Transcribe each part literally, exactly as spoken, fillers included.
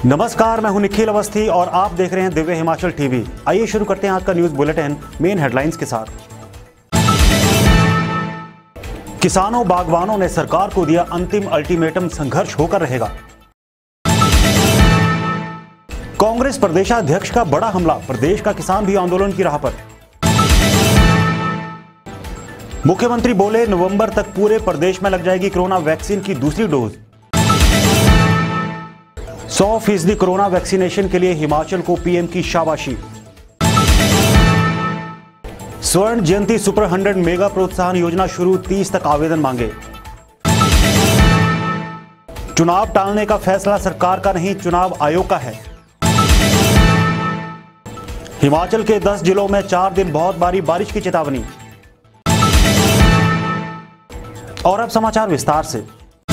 नमस्कार, मैं हूं निखिल अवस्थी और आप देख रहे हैं दिव्य हिमाचल टीवी। आइए शुरू करते हैं आज का न्यूज बुलेटिन मेन हेडलाइंस के साथ। किसानों बागवानों ने सरकार को दिया अंतिम अल्टीमेटम, संघर्ष होकर रहेगा। कांग्रेस प्रदेशाध्यक्ष का बड़ा हमला, प्रदेश का किसान भी आंदोलन की राह पर। मुख्यमंत्री बोले नवंबर तक पूरे प्रदेश में लग जाएगी कोरोना वैक्सीन की दूसरी डोज। सौ फीसदी कोरोना वैक्सीनेशन के लिए हिमाचल को पीएम की शाबाशी। स्वर्ण जयंती सुपर हंड्रेड मेगा प्रोत्साहन योजना शुरू, तीस तक आवेदन मांगे। चुनाव टालने का फैसला सरकार का नहीं, चुनाव आयोग का है। हिमाचल के दस जिलों में चार दिन बहुत भारी बारिश की चेतावनी। और अब समाचार विस्तार से।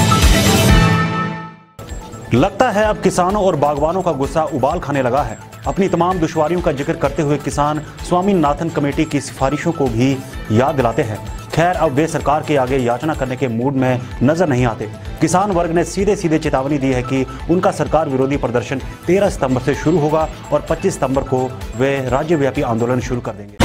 लगता है अब किसानों और बागवानों का गुस्सा उबाल खाने लगा है। अपनी तमाम दुश्वारियों का जिक्र करते हुए किसान स्वामीनाथन कमेटी की सिफारिशों को भी याद दिलाते हैं। खैर, अब वे सरकार के आगे याचना करने के मूड में नजर नहीं आते। किसान वर्ग ने सीधे सीधे चेतावनी दी है कि उनका सरकार विरोधी प्रदर्शन तेरह सितंबर से शुरू होगा और पच्चीस सितंबर को वे राज्यव्यापी आंदोलन शुरू कर देंगे।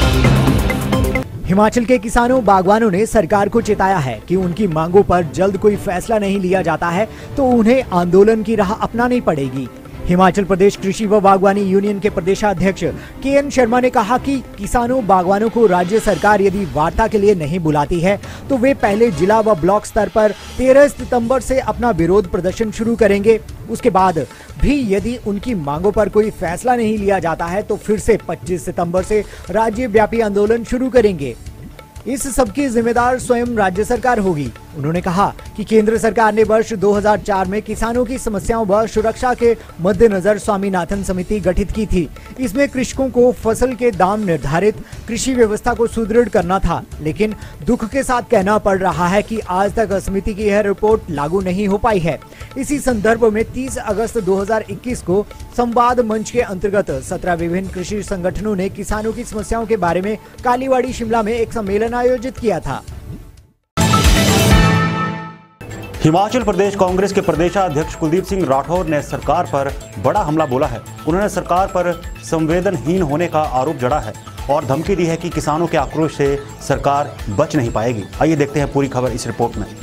हिमाचल के किसानों बागवानों ने सरकार को चेताया है कि उनकी मांगों पर जल्द कोई फैसला नहीं लिया जाता है तो उन्हें आंदोलन की राह अपनानी पड़ेगी। हिमाचल प्रदेश कृषि व बागवानी यूनियन के प्रदेशाध्यक्ष के एन शर्मा ने कहा कि किसानों बागवानों को राज्य सरकार यदि वार्ता के लिए नहीं बुलाती है तो वे पहले जिला व ब्लॉक स्तर पर तेरह सितंबर से अपना विरोध प्रदर्शन शुरू करेंगे। उसके बाद भी यदि उनकी मांगों पर कोई फैसला नहीं लिया जाता है तो फिर से पच्चीस सितंबर से राज्यव्यापी आंदोलन शुरू करेंगे। इस सबकी जिम्मेदार स्वयं राज्य सरकार होगी। उन्होंने कहा कि केंद्र सरकार ने वर्ष दो हज़ार चार में किसानों की समस्याओं व सुरक्षा के मद्देनजर स्वामीनाथन समिति गठित की थी। इसमें कृषकों को फसल के दाम निर्धारित, कृषि व्यवस्था को सुदृढ़ करना था। लेकिन दुख के साथ कहना पड़ रहा है कि आज तक समिति की यह रिपोर्ट लागू नहीं हो पाई है। इसी संदर्भ में तीस अगस्त दो हज़ार इक्कीस को संवाद मंच के अंतर्गत सत्रह विभिन्न कृषि संगठनों ने किसानों की समस्याओं के बारे में कालीवाड़ी शिमला में एक सम्मेलन आयोजित किया था। हिमाचल प्रदेश कांग्रेस के प्रदेशाध्यक्ष कुलदीप सिंह राठौर ने सरकार पर बड़ा हमला बोला है। उन्होंने सरकार पर संवेदनहीन होने का आरोप जड़ा है और धमकी दी है कि किसानों के आक्रोश से सरकार बच नहीं पाएगी। आइए देखते हैं पूरी खबर इस रिपोर्ट में।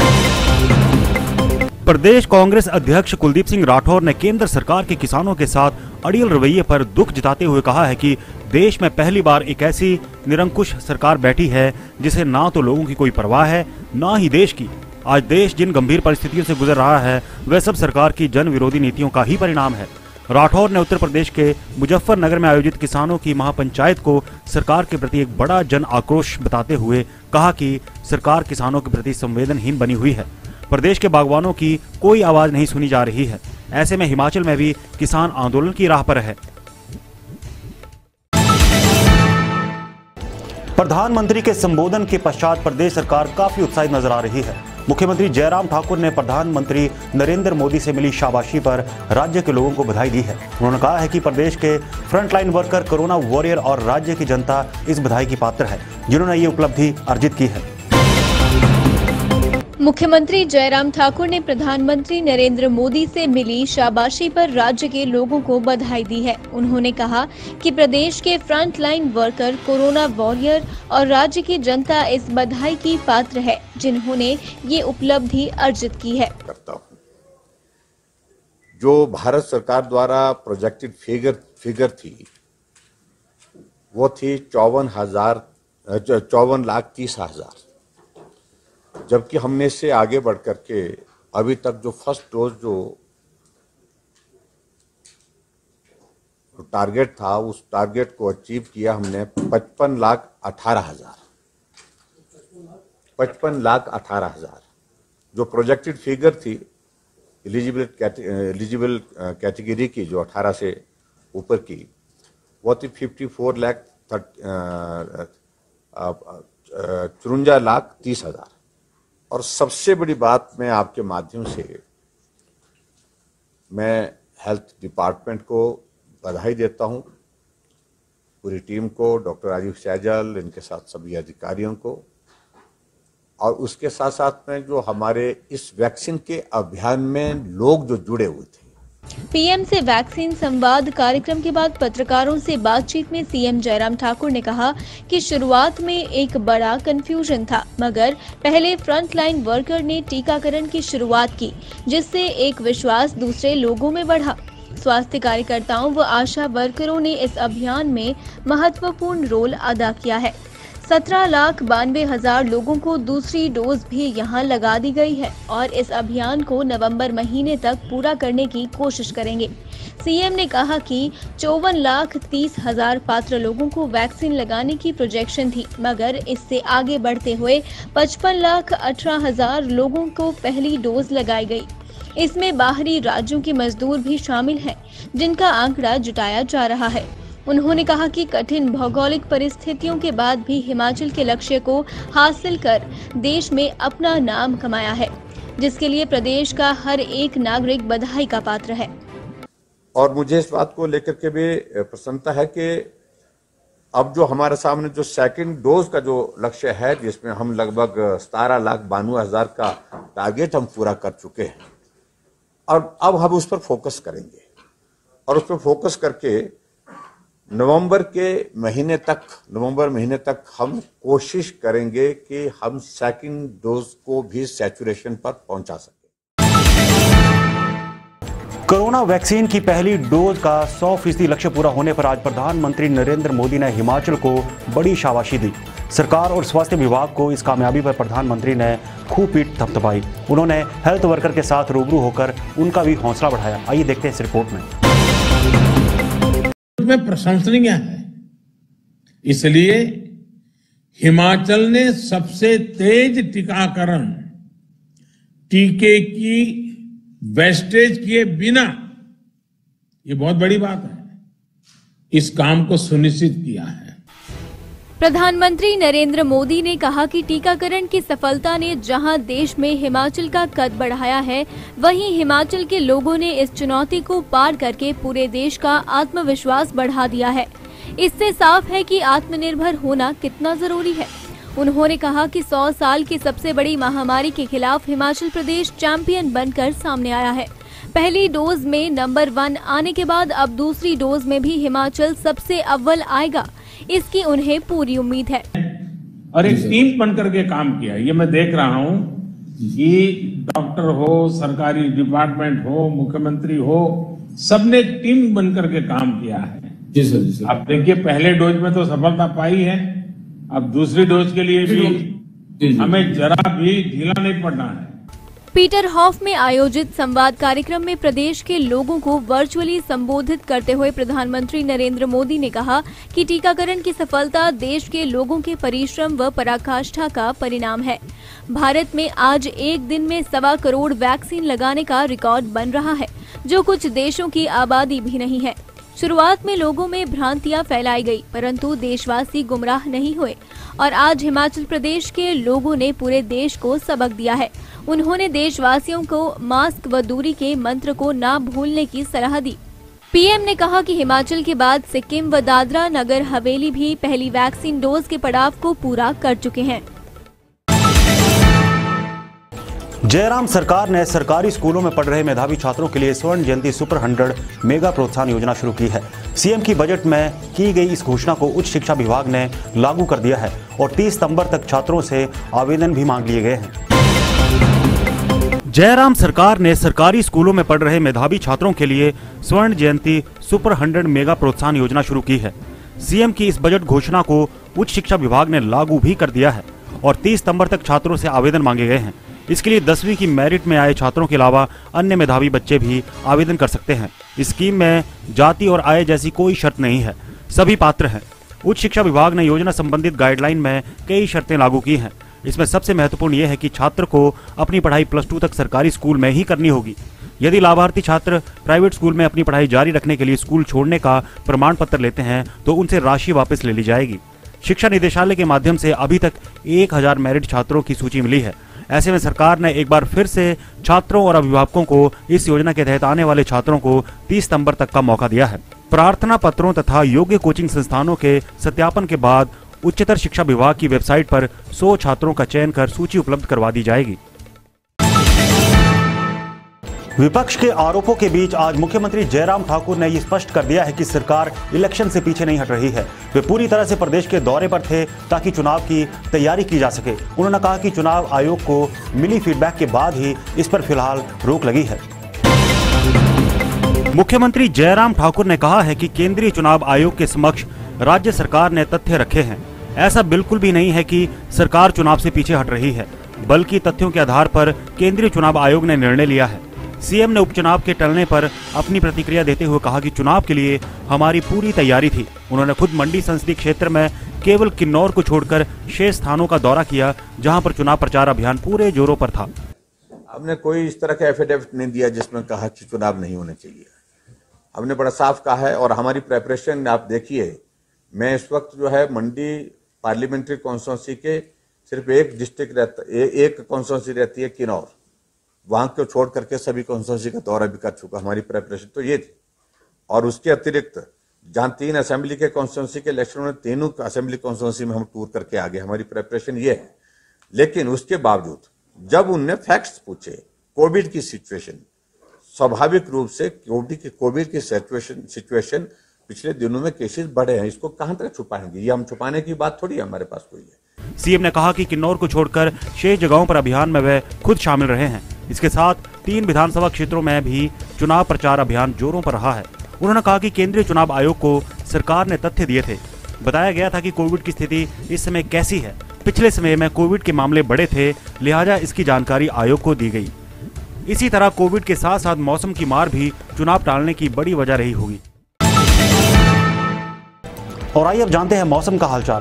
प्रदेश कांग्रेस अध्यक्ष कुलदीप सिंह राठौर ने केंद्र सरकार के किसानों के साथ अड़ियल रवैये पर दुख जताते हुए कहा है कि देश में पहली बार एक ऐसी निरंकुश सरकार बैठी है जिसे ना तो लोगों की कोई परवाह है, ना ही देश की। आज देश जिन गंभीर परिस्थितियों से गुजर रहा है वह सब सरकार की जन विरोधी नीतियों का ही परिणाम है। राठौर ने उत्तर प्रदेश के मुजफ्फरनगर में आयोजित किसानों की महापंचायत को सरकार के प्रति एक बड़ा जन आक्रोश बताते हुए कहा कि सरकार किसानों के प्रति संवेदनहीन बनी हुई है। प्रदेश के बागवानों की कोई आवाज नहीं सुनी जा रही है। ऐसे में हिमाचल में भी किसान आंदोलन की राह पर है। प्रधानमंत्री के संबोधन के पश्चात प्रदेश सरकार काफी उत्साहित नजर आ रही है। मुख्यमंत्री जयराम ठाकुर ने प्रधानमंत्री नरेंद्र मोदी से मिली शाबाशी पर राज्य के लोगों को बधाई दी है। उन्होंने कहा है कि प्रदेश के फ्रंटलाइन वर्कर, कोरोना वॉरियर और राज्य की जनता इस बधाई की पात्र है जिन्होंने ये उपलब्धि अर्जित की है। मुख्यमंत्री जयराम ठाकुर ने प्रधानमंत्री नरेंद्र मोदी से मिली शाबाशी पर राज्य के लोगों को बधाई दी है। उन्होंने कहा कि प्रदेश के फ्रंटलाइन वर्कर, कोरोना वॉरियर और राज्य की जनता इस बधाई की पात्र है जिन्होंने ये उपलब्धि अर्जित की है। करता हूं। जो भारत सरकार द्वारा प्रोजेक्टेड फिगर फिगर थी वो थी चौवन हजार चौवन लाख तीस हजार जबकि हमने इससे आगे बढ़ करके अभी तक जो फर्स्ट डोज जो टारगेट था उस टारगेट को अचीव किया हमने पचपन लाख अठारह हजार पचपन लाख अठारह हजार जो प्रोजेक्टेड फिगर थी एलिजिबल एलिजिबल कैटेगरी की जो अठारह से ऊपर की वो थी फिफ्टी फोर लाख चुरंजा लाख तीस हजार। और सबसे बड़ी बात मैं आपके माध्यम से मैं हेल्थ डिपार्टमेंट को बधाई देता हूं, पूरी टीम को, डॉक्टर राजीव सैजल, इनके साथ सभी अधिकारियों को, और उसके साथ साथ में जो हमारे इस वैक्सीन के अभियान में लोग जो जुड़े हुए थे पीएम से वैक्सीन संवाद कार्यक्रम के बाद पत्रकारों से बातचीत में सीएम जयराम ठाकुर ने कहा कि शुरुआत में एक बड़ा कंफ्यूजन था, मगर पहले फ्रंटलाइन वर्कर ने टीकाकरण की शुरुआत की, जिससे एक विश्वास दूसरे लोगों में बढ़ा। स्वास्थ्य कार्यकर्ताओं व आशा वर्करों ने इस अभियान में महत्वपूर्ण रोल अदा किया है। सत्रह लाख बानवे हजार लोगों को दूसरी डोज भी यहां लगा दी गई है और इस अभियान को नवंबर महीने तक पूरा करने की कोशिश करेंगे। सीएम ने कहा कि चौवन लाख तीस हजार पात्र लोगों को वैक्सीन लगाने की प्रोजेक्शन थी, मगर इससे आगे बढ़ते हुए पचपन लाख अठारह हजार लोगों को पहली डोज लगाई गई। इसमें बाहरी राज्यों के मजदूर भी शामिल हैं, जिनका आंकड़ा जुटाया जा रहा है। उन्होंने कहा कि कठिन भौगोलिक परिस्थितियों के बाद भी हिमाचल के लक्ष्य को हासिल कर देश में अपना नाम कमाया है, जिसके लिए प्रदेश का हर एक नागरिक बधाई का पात्र है। और मुझे इस बात को लेकर के भी प्रसन्नता है कि अब जो हमारे सामने जो सेकंड डोज का जो लक्ष्य है, जिसमें हम लगभग सतारह लाख बानवे हजार का टारगेट हम पूरा कर चुके हैं, और अब हम उस पर फोकस करेंगे और उस पर फोकस करके नवंबर के महीने तक नवंबर महीने तक हम कोशिश करेंगे कि हम सेकंड डोज को भी सैचुरेशन पर पहुंचा सकें। कोरोना वैक्सीन की पहली डोज का सौ फीसदी लक्ष्य पूरा होने पर आज प्रधानमंत्री नरेंद्र मोदी ने हिमाचल को बड़ी शाबाशी दी। सरकार और स्वास्थ्य विभाग को इस कामयाबी पर प्रधानमंत्री ने खूब पीठ थपथपाई। उन्होंने हेल्थ वर्कर के साथ रूबरू होकर उनका भी हौसला बढ़ाया। आइए देखते हैं इस रिपोर्ट में। में प्रशंसनीय है, इसलिए हिमाचल ने सबसे तेज टीकाकरण टीके की वेस्टेज किए बिना, ये बहुत बड़ी बात है, इस काम को सुनिश्चित किया है। प्रधानमंत्री नरेंद्र मोदी ने कहा कि टीकाकरण की सफलता ने जहां देश में हिमाचल का कद बढ़ाया है, वहीं हिमाचल के लोगों ने इस चुनौती को पार करके पूरे देश का आत्मविश्वास बढ़ा दिया है। इससे साफ है कि आत्मनिर्भर होना कितना जरूरी है। उन्होंने कहा कि सौ साल की सबसे बड़ी महामारी के खिलाफ हिमाचल प्रदेश चैंपियन बनकर सामने आया है। पहली डोज में नंबर वन आने के बाद अब दूसरी डोज में भी हिमाचल सबसे अव्वल आएगा, इसकी उन्हें पूरी उम्मीद है। और एक टीम बनकर के काम किया, ये मैं देख रहा हूँ कि डॉक्टर हो, सरकारी डिपार्टमेंट हो, मुख्यमंत्री हो, सबने एक टीम बनकर के काम किया है। जी सर, जी सर। अब देखिए, पहले डोज में तो सफलता पाई है, अब दूसरी डोज के लिए भी जी जी। हमें जरा भी ढीला नहीं पड़ना है। पीटर हॉफ में आयोजित संवाद कार्यक्रम में प्रदेश के लोगों को वर्चुअली संबोधित करते हुए प्रधानमंत्री नरेंद्र मोदी ने कहा कि टीकाकरण की सफलता देश के लोगों के परिश्रम व पराकाष्ठा का परिणाम है। भारत में आज एक दिन में सवा करोड़ वैक्सीन लगाने का रिकॉर्ड बन रहा है, जो कुछ देशों की आबादी भी नहीं है। शुरुआत में लोगों में भ्रांतियां फैलाई गई, परंतु देशवासी गुमराह नहीं हुए और आज हिमाचल प्रदेश के लोगों ने पूरे देश को सबक दिया है। उन्होंने देशवासियों को मास्क व दूरी के मंत्र को ना भूलने की सलाह दी। पीएम ने कहा कि हिमाचल के बाद सिक्किम व दादरा नगर हवेली भी पहली वैक्सीन डोज के पड़ाव को पूरा कर चुके हैं। जयराम सरकार ने सरकारी स्कूलों में पढ़ रहे मेधावी छात्रों के लिए स्वर्ण जयंती सुपर हंड्रेड मेगा प्रोत्साहन योजना शुरू की है। सीएम की बजट में की गई इस घोषणा को उच्च शिक्षा विभाग ने लागू कर दिया है और तीस सितंबर तक छात्रों से आवेदन भी मांग लिए गए हैं। जयराम सरकार ने सरकारी स्कूलों में पढ़ रहे मेधावी छात्रों के लिए स्वर्ण जयंती सुपर हंड्रेड मेगा प्रोत्साहन योजना शुरू की है। सीएम की इस बजट घोषणा को उच्च शिक्षा विभाग ने लागू भी कर दिया है और तीस सितंबर तक छात्रों से आवेदन मांगे गए हैं। इसके लिए दसवीं की मेरिट में आए छात्रों के अलावा अन्य मेधावी बच्चे भी आवेदन कर सकते हैं। इस स्कीम में जाति और आय जैसी कोई शर्त नहीं है, सभी पात्र हैं। उच्च शिक्षा विभाग ने योजना संबंधित गाइडलाइन में कई शर्तें लागू की हैं। इसमें सबसे महत्वपूर्ण यह है कि छात्र को अपनी पढ़ाई प्लस टू तक सरकारी स्कूल में ही करनी होगी। यदि लाभार्थी छात्र प्राइवेट स्कूल में अपनी पढ़ाई जारी रखने के लिए स्कूल छोड़ने का प्रमाण पत्र लेते हैं तो उनसे राशि वापस ले ली जाएगी। शिक्षा निदेशालय के माध्यम से अभी तक एक हजार मेरिट छात्रों की सूची मिली है। ऐसे में सरकार ने एक बार फिर से छात्रों और अभिभावकों को इस योजना के तहत आने वाले छात्रों को तीस सितंबर तक का मौका दिया है। प्रार्थना पत्रों तथा योग्य कोचिंग संस्थानों के सत्यापन के बाद उच्चतर शिक्षा विभाग की वेबसाइट पर सौ छात्रों का चयन कर सूची उपलब्ध करवा दी जाएगी। विपक्ष के आरोपों के बीच आज मुख्यमंत्री जयराम ठाकुर ने ये स्पष्ट कर दिया है कि सरकार इलेक्शन से पीछे नहीं हट रही है। वे पूरी तरह से प्रदेश के दौरे पर थे ताकि चुनाव की तैयारी की जा सके। उन्होंने कहा कि चुनाव आयोग को मिली फीडबैक के बाद ही इस पर फिलहाल रोक लगी है। मुख्यमंत्री जयराम ठाकुर ने कहा है कि केंद्रीय चुनाव आयोग के समक्ष राज्य सरकार ने तथ्य रखे हैं। ऐसा बिल्कुल भी नहीं है कि सरकार चुनाव से पीछे हट रही है, बल्कि तथ्यों के आधार पर केंद्रीय चुनाव आयोग ने निर्णय लिया है। सीएम ने उपचुनाव के टलने पर अपनी प्रतिक्रिया देते हुए कहा कि चुनाव के लिए हमारी पूरी तैयारी थी। उन्होंने खुद मंडी संसदीय क्षेत्र में केवल किन्नौर को छोड़कर शेष स्थानों का दौरा किया, जहां पर चुनाव प्रचार अभियान पूरे जोरों पर था। हमने कोई इस तरह का एफिडेविट नहीं दिया जिसमें कहा कि चुनाव नहीं होने चाहिए। हमने बड़ा साफ कहा है और हमारी प्रेपरेशन आप देखिए। मैं इस वक्त जो है मंडी पार्लियामेंट्री कॉन्स्टिट्यूंसी के सिर्फ एक डिस्ट्रिक्ट रहता ए, एक कॉन्स्टिट्यूंसी रहती है किन्नौर, वहां को छोड़ करके सभी कॉन्स्टिट्यूंसी का दौरा भी कर चुका। हमारी प्रेपरेशन तो ये थी। और उसके अतिरिक्त जहां तीन असेंबली के कॉन्स्टिट्यूंसी के इलेक्शन में तीनों असेंबली कॉन्स्टिट्यूंसी में हम टूर करके आ गए। हमारी प्रेपरेशन ये है। लेकिन उसके बावजूद जब उनने फैक्ट्स पूछे, कोविड की सिचुएशन, स्वाभाविक रूप से कोविड की कोविड की सिचुएशन सिचुएशन पिछले दिनों में केसेस बढ़े हैं। इसको कहां तक छुपाएंगे? ये हम छुपाने की बात थोड़ी है, हमारे पास कोई है। सीएम ने कहा कि किन्नौर को छोड़कर शेष जगहों पर अभियान में वे खुद शामिल रहे हैं। इसके साथ तीन विधानसभा क्षेत्रों में भी चुनाव प्रचार अभियान जोरों पर रहा है। उन्होंने कहा कि केंद्रीय चुनाव आयोग को सरकार ने तथ्य दिए थे। बताया गया था कि कोविड की स्थिति इस समय कैसी है। पिछले समय में कोविड के मामले बढ़े थे, लिहाजा इसकी जानकारी आयोग को दी गई। इसी तरह कोविड के साथ साथ मौसम की मार भी चुनाव टालने की बड़ी वजह रही होगी। और आइए अब जानते हैं मौसम का हालचाल।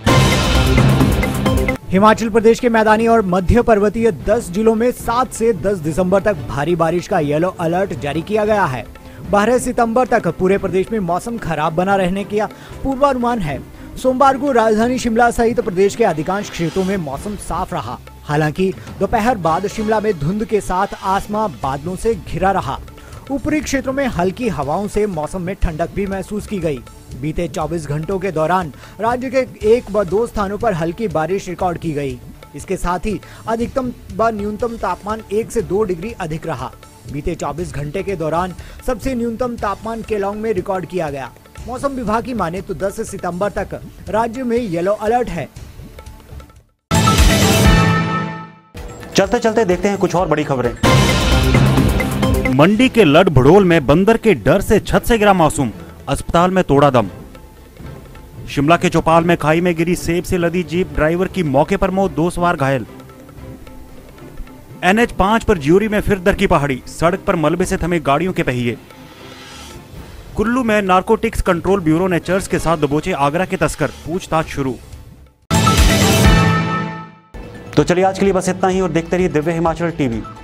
हिमाचल प्रदेश के मैदानी और मध्य पर्वतीय दस जिलों में सात से दस दिसंबर तक भारी बारिश का येलो अलर्ट जारी किया गया है। बारह सितंबर तक पूरे प्रदेश में मौसम खराब बना रहने का पूर्वानुमान है। सोमवार को राजधानी शिमला सहित प्रदेश के अधिकांश क्षेत्रों में मौसम साफ रहा। हालांकि दोपहर बाद शिमला में धुंध के साथ आसमां बादलों से घिरा रहा। ऊपरी क्षेत्रों में हल्की हवाओं से मौसम में ठंडक भी महसूस की गई। बीते चौबीस घंटों के दौरान राज्य के एक व दो स्थानों पर हल्की बारिश रिकॉर्ड की गई। इसके साथ ही अधिकतम व न्यूनतम तापमान एक से दो डिग्री अधिक रहा। बीते चौबीस घंटे के दौरान सबसे न्यूनतम तापमान केलांग में रिकॉर्ड किया गया। मौसम विभाग की माने तो दस सितंबर तक राज्य में येलो अलर्ट है। चलते चलते देखते हैं कुछ और बड़ी खबरें। मंडी के लड भड़ोल में बंदर के डर से छत से गिरा मासूम, अस्पताल में तोड़ा दम। शिमला के चौपाल में खाई में गिरी सेब से लदी जीप, ड्राइवर की मौके पर मौत, दो सवार घायल। एनएच पांच पर ज्यूरी में फिर दर की पहाड़ी, सड़क पर मलबे से थमे गाड़ियों के पहिए। कुल्लू में नारकोटिक्स कंट्रोल ब्यूरो ने चर्च के साथ दबोचे आगरा के तस्कर, पूछताछ शुरू। तो चलिए आज के लिए बस इतना ही और देखते रहिए दिव्य हिमाचल टीवी।